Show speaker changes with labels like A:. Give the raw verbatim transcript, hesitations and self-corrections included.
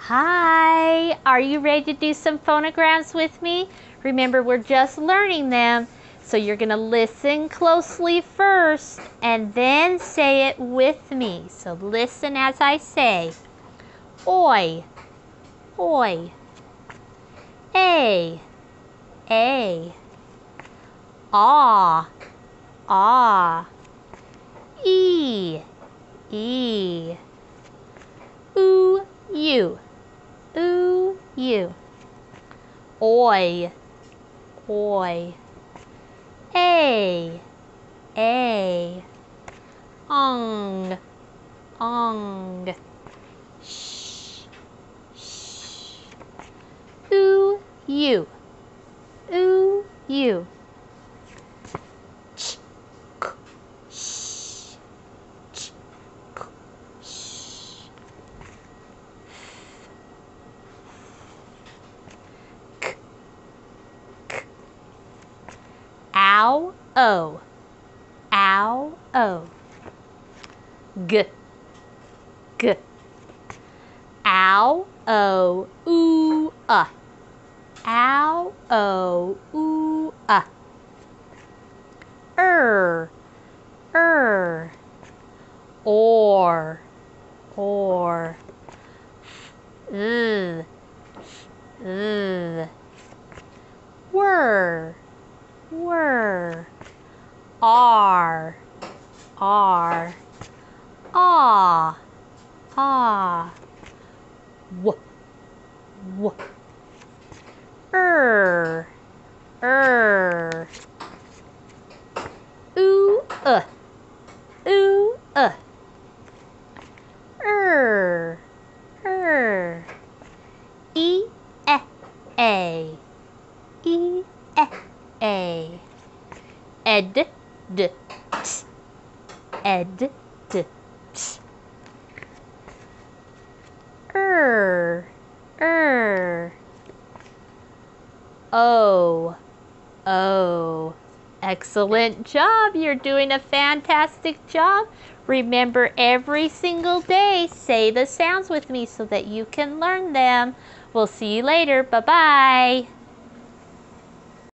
A: Hi, are you ready to do some phonograms with me? Remember, we're just learning them, so you're going to listen closely first and then say it with me. So listen as I say. Oi, oi. A, a. Ah, ah. E, e. Oo, you. Ooh, you. Oi, oi. A, a. Ong, ong. Sh, sh. Ooh, you. Ooh, you. Ch, k, sh, ch, k, sh. K, k. Ow, oh. Ow, oh. G, g. Ow, oh, ooh, uh. Ow, oh, ooh, uh. Er, er. Or, or. Ugh, ugh. Whir, whir. R, R. Ah, ah. W, w. Er, er. Ooh, uh. Ooh, uh. Er, er. E, eh, a. E, eh, a. Ed, d, t. Ed, d, t. Er, er. O, o. Excellent job. You're doing a fantastic job. Remember, every single day, say the sounds with me so that you can learn them. We'll see you later. Bye-bye.